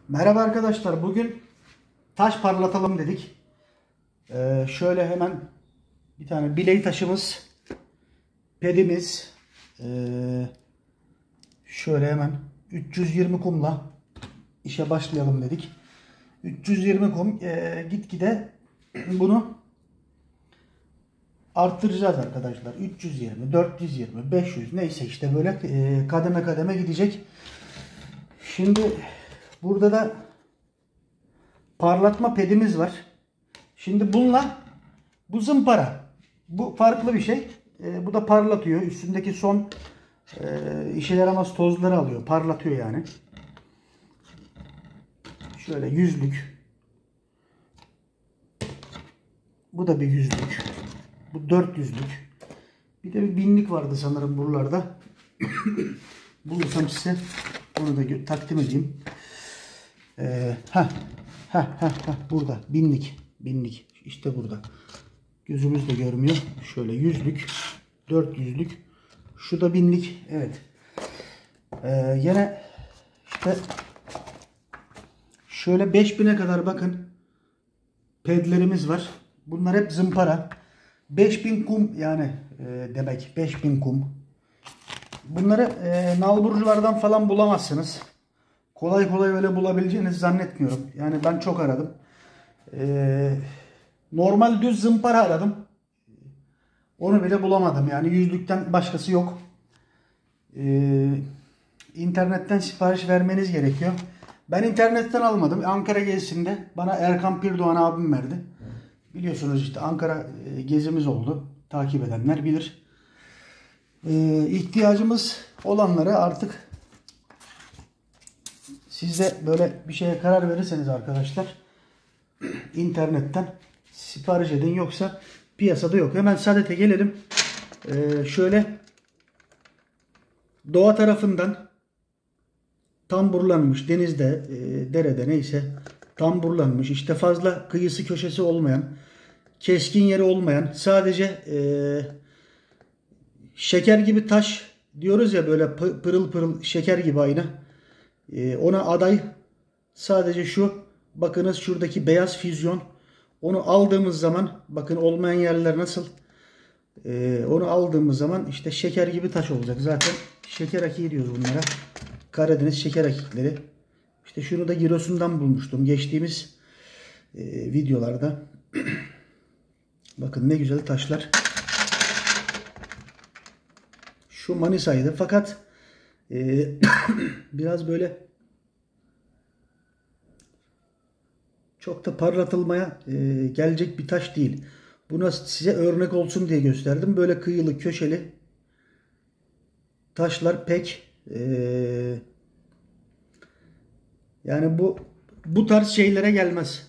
Merhaba arkadaşlar. Bugün taş parlatalım dedik. Şöyle hemen bir tane biley taşımız, pedimiz, şöyle hemen 320 kumla işe başlayalım dedik. 320 kum, gitgide bunu arttıracağız arkadaşlar. 320, 420, 500 neyse işte böyle kademe kademe gidecek. Şimdi burada da parlatma pedimiz var. Şimdi bununla, bu zımpara. Bu farklı bir şey. Bu da parlatıyor. Üstündeki son işe yaramaz tozları alıyor. Parlatıyor yani. Şöyle yüzlük. Bu da bir yüzlük. Bu 400'lük. Bir de bir binlik vardı sanırım buralarda. Bulursam size onu da takdim edeyim. Burada binlik işte burada. Gözümüz de görmüyor. Şöyle yüzlük, 400'lük. Şu da binlik. Evet. Yine işte şöyle 5000'e kadar bakın pedlerimiz var. Bunlar hep zımpara. 5000 kum yani demek 5000 kum. Bunları nalburculardan falan bulamazsınız. Kolay kolay öyle bulabileceğinizi zannetmiyorum. Yani ben çok aradım. Normal düz zımpara aradım. Onu bile bulamadım. Yani yüzlükten başkası yok. İnternetten sipariş vermeniz gerekiyor. Ben internetten almadım. Ankara gezisinde bana Erkan Pirdoğan abim verdi. Biliyorsunuz işte Ankara gezimiz oldu. Takip edenler bilir. İhtiyacımız olanları artık siz de böyle bir şeye karar verirseniz arkadaşlar internetten sipariş edin, yoksa piyasada yok. Hemen Sadet'e gelelim. Şöyle doğa tarafından tamburlanmış, denizde, derede neyse tamburlanmış, işte fazla kıyısı köşesi olmayan, keskin yeri olmayan, sadece şeker gibi taş diyoruz ya, böyle pırıl pırıl şeker gibi aynı. Ona aday sadece şu, bakınız şuradaki beyaz füzyon, onu aldığımız zaman bakın olmayan yerler nasıl, onu aldığımız zaman işte şeker gibi taş olacak. Zaten şeker akiği diyoruz bunlara. Karadeniz şeker akikleri. İşte şunu da Giresun'dan bulmuştum geçtiğimiz videolarda. Bakın ne güzel taşlar. Şu Manisa'ydı fakat biraz böyle çok da parlatılmaya gelecek bir taş değil. Buna size örnek olsun diye gösterdim. Böyle kıyılı köşeli taşlar pek yani bu tarz şeylere gelmez.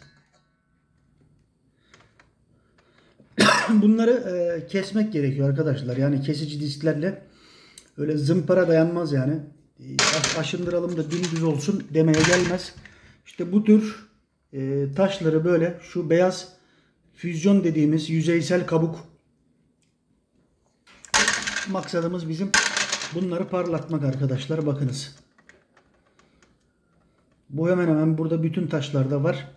Bunları kesmek gerekiyor arkadaşlar. Yani kesici disklerle, öyle zımpara dayanmaz yani. Aşındıralım da dümdüz olsun demeye gelmez. İşte bu tür taşları böyle şu beyaz füzyon dediğimiz yüzeysel kabuk, maksadımız bizim bunları parlatmak arkadaşlar. Bakınız. Bu hemen hemen burada bütün taşlarda var.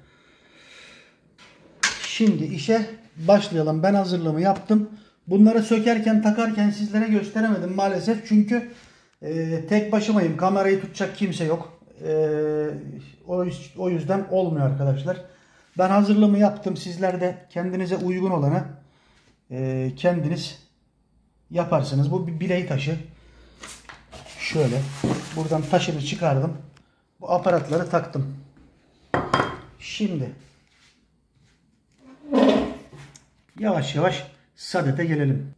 Şimdi işe başlayalım. Ben hazırlığımı yaptım. Bunları sökerken takarken sizlere gösteremedim maalesef. Çünkü tek başımayım. Kamerayı tutacak kimse yok. O yüzden olmuyor arkadaşlar. Ben hazırlığımı yaptım. Sizler de kendinize uygun olanı kendiniz yaparsınız. Bu bir biley taşı. Şöyle buradan taşını çıkardım. Bu aparatları taktım. Şimdi yavaş yavaş Sadet'e gelelim.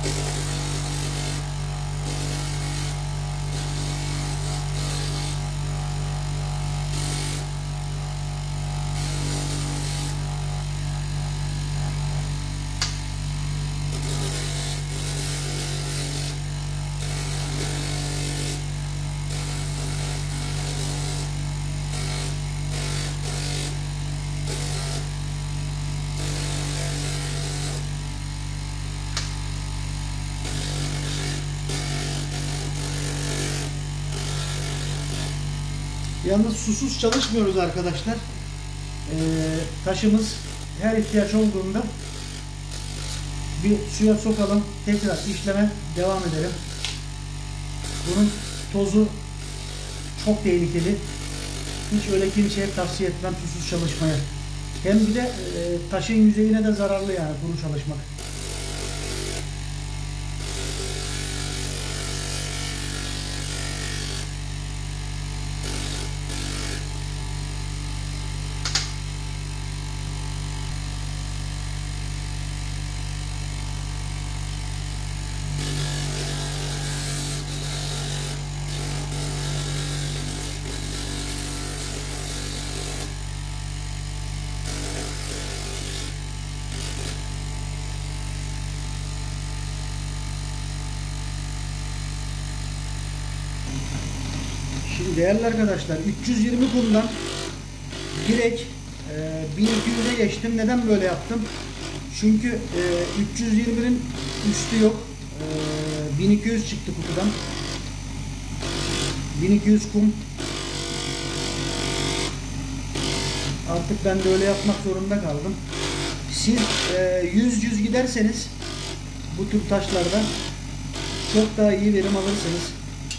Yalnız susuz çalışmıyoruz arkadaşlar. Taşımız her ihtiyaç olduğunda bir suya sokalım, tekrar işleme devam edelim. Bunun tozu çok tehlikeli. Hiç öyle kimseye tavsiye etmem susuz çalışmaya. Hem bir de taşın yüzeyine de zararlı yani kuru çalışmak. Şimdi değerli arkadaşlar 320 kumdan direkt 1200'e geçtim. Neden böyle yaptım? Çünkü 320'nin üstü yok. 1200 çıktı kutudan. 1200 kum. Artık ben de öyle yapmak zorunda kaldım. Siz 100 giderseniz bu tür taşlardan çok daha iyi verim alırsınız.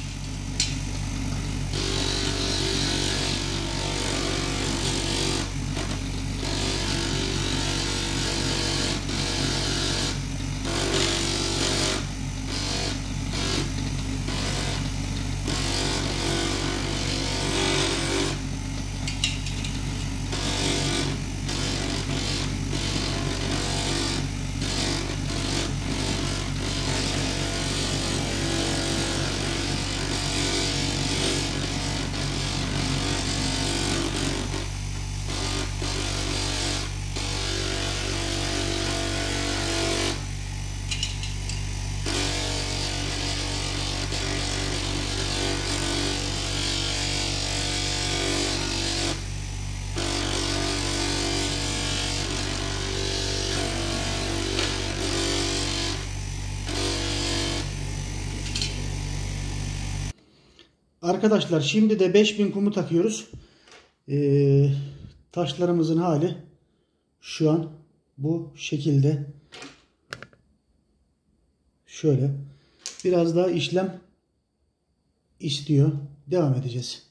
Arkadaşlar şimdi de 5000 kumu takıyoruz. Taşlarımızın hali şu an bu şekilde. Şöyle. Biraz daha işlem istiyor. Devam edeceğiz.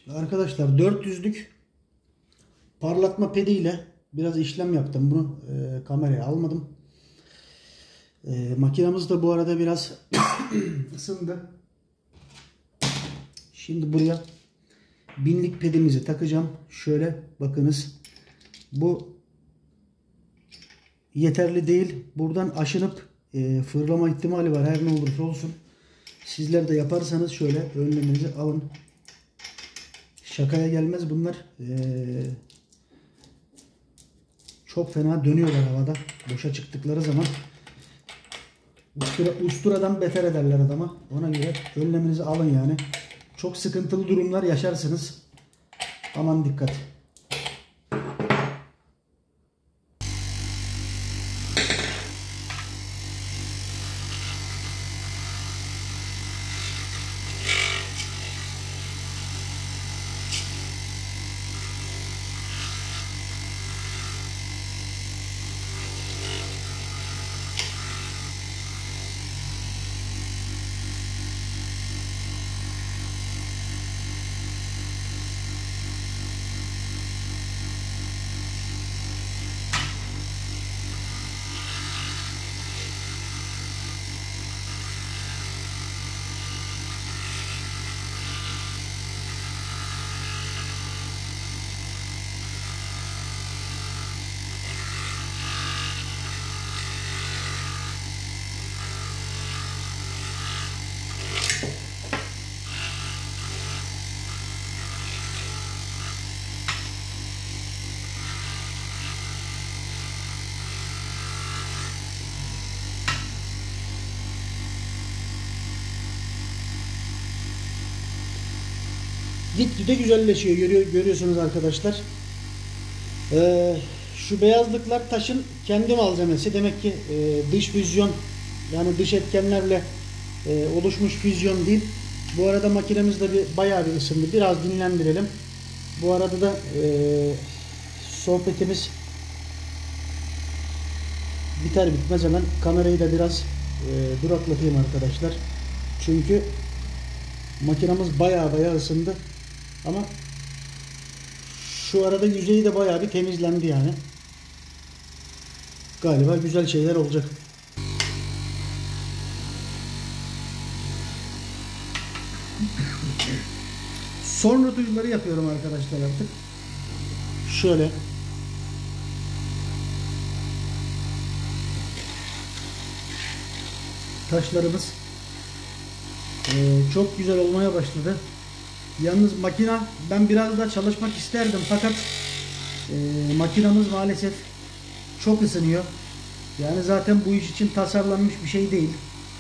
Şimdi arkadaşlar 400'lük parlatma pediyle biraz işlem yaptım. Bunu kameraya almadım. Makinamız da bu arada biraz ısındı. Şimdi buraya 1000'lik pedimizi takacağım. Şöyle bakınız. Bu yeterli değil. Buradan aşınıp fırlama ihtimali var. Her ne olursa olsun. Sizler de yaparsanız şöyle önleminizi alın. Şakaya gelmez bunlar. Çok fena dönüyorlar havada. Boşa çıktıkları zaman usturadan beter ederler adama. Ona göre önleminizi alın yani. Çok sıkıntılı durumlar yaşarsınız. Aman dikkat. Gitgide güzelleşiyor. Görüyorsunuz arkadaşlar. Şu beyazlıklar taşın kendi malzemesi. Demek ki dış füzyon, yani dış etkenlerle oluşmuş füzyon değil. Bu arada makinemiz de bayağı bir ısındı. Biraz dinlendirelim. Bu arada da sohbetimiz biter bitmez hemen kamerayı da biraz duraklatayım arkadaşlar. Çünkü makinamız bayağı ısındı. Ama şu arada yüzeyi de bayağı bir temizlendi yani. Galiba güzel şeyler olacak. Son rötuşları yapıyorum arkadaşlar artık. Şöyle. Taşlarımız çok güzel olmaya başladı. Yalnız makina, ben biraz da çalışmak isterdim fakat makinamız maalesef çok ısınıyor. Yani zaten bu iş için tasarlanmış bir şey değil.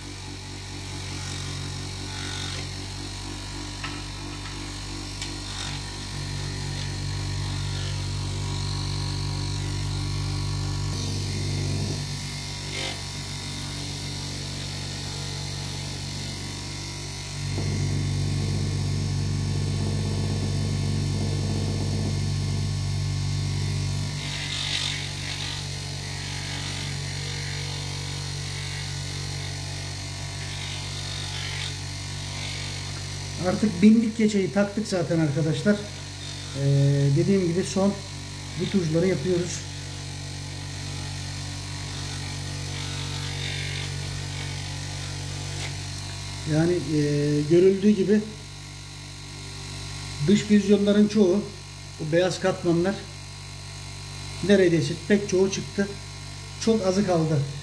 Artık 1000'lik keçeyi taktık zaten arkadaşlar. Dediğim gibi son bu tuşları yapıyoruz. Yani görüldüğü gibi dış füzyonların çoğu, bu beyaz katmanlar neredeyse pek çoğu çıktı. Çok azı kaldı.